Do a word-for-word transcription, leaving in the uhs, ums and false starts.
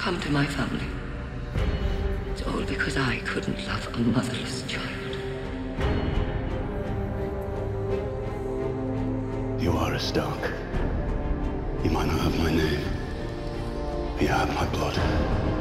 come to my family, it's all because I couldn't love a motherless child. You are a Stark. You might not have my name, but you have my blood.